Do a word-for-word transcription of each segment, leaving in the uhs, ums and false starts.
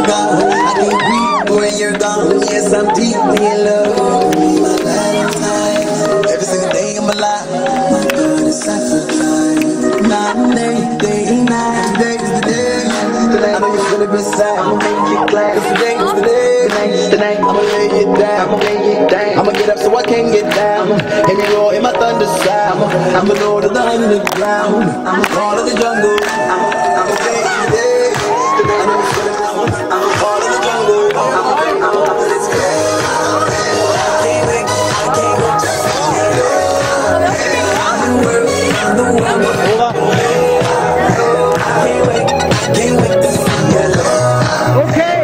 gone. I can't breathe when you're gone. Yes, I'm deeply in love. My Valentine. Every single day of my life, my God is sacrifice. Night and day, day and night. Today's the day. Tonight I know you're feeling beside. I'ma make you glad. Cause today's the day. Tonight, tonight I'ma lay it down. I'ma lay it down. I'ma get up so I can get down. And you roar in my thunder sound. I'm the Lord of the underground. I'm a part of the jungle. I'm a, I'm a day to day. Tonight I know you're feeling beside. I'm a part of the jungle. I'm a, I'm a, I'm a, let's go. I can't wait. I can't wait to see you. I'm the world. I'm the world. I can't wait. I can't wait to see you. Okay.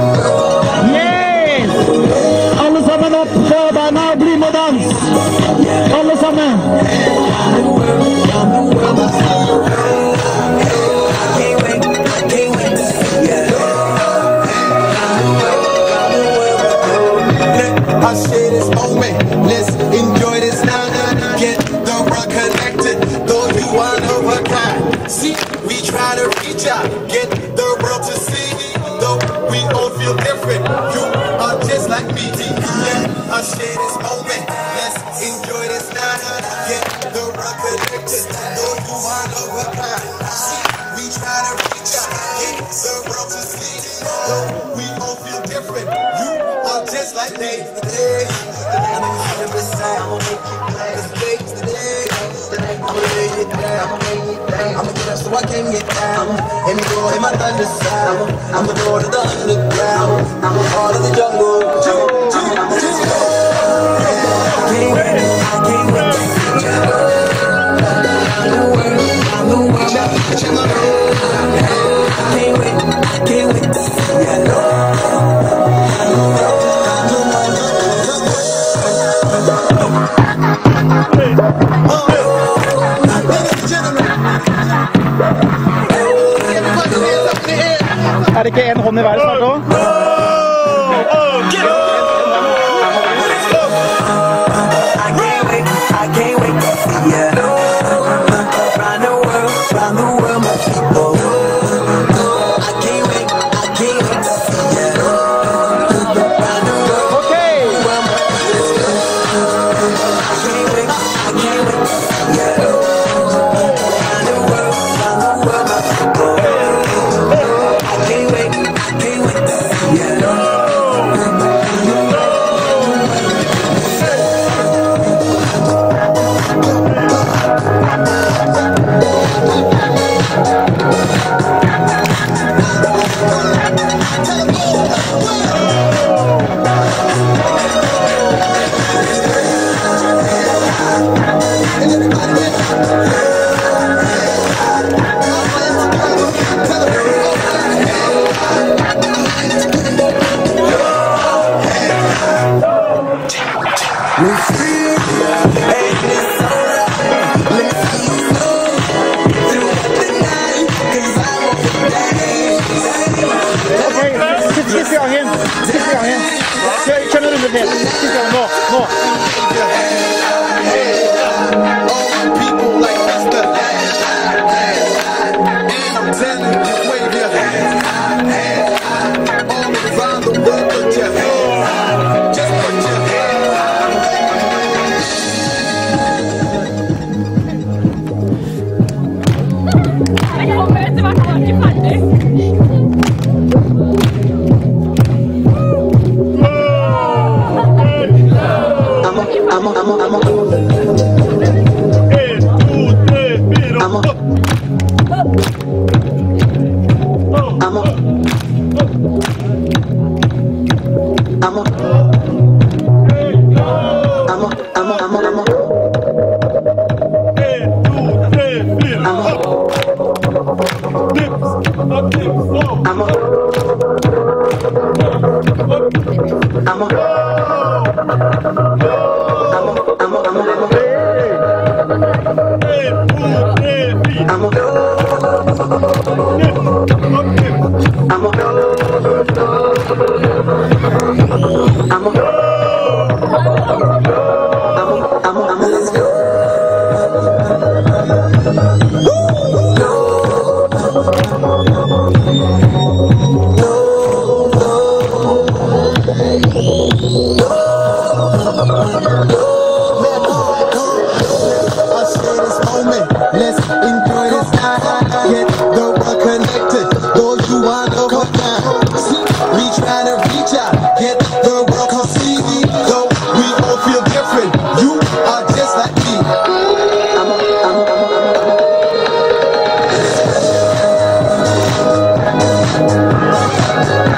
Yes. Alle sammen opp på beina og bli med dans. Alle sammen. I share this moment, let's enjoy this now. Get the rock connected, though you are of a kind. See, we try to reach out, get the world to see. Though we all feel different, you are just like me. Yeah, I share this moment, let's enjoy this now. Get the rock connected, though you are of a kind. See, we try to reach out, get the world to see. Though we all feel different, you are just like me. I'ma make you glad. Today's the day. I'ma lay it down. I'ma get up so I can get down. And you go in my thunder sound. I'm the Lord of the underground. I'm a part of the jungle. I'm a just go. I can't wait. I can't wait to see you. I'm the world. I'm the world. I can't wait. I can't wait to see you. Er det ikke en hånd i været snart også? Siste gangen, siste gangen. Kjør en runde til. Siste gangen, nå, nå. I'm a, I'm a, I'm a. I'm a down, don't go down. We trying to reach out, get the world come see me. Though we all feel different, you are just like me. I'm a, I'm a, I'm a, I'm a.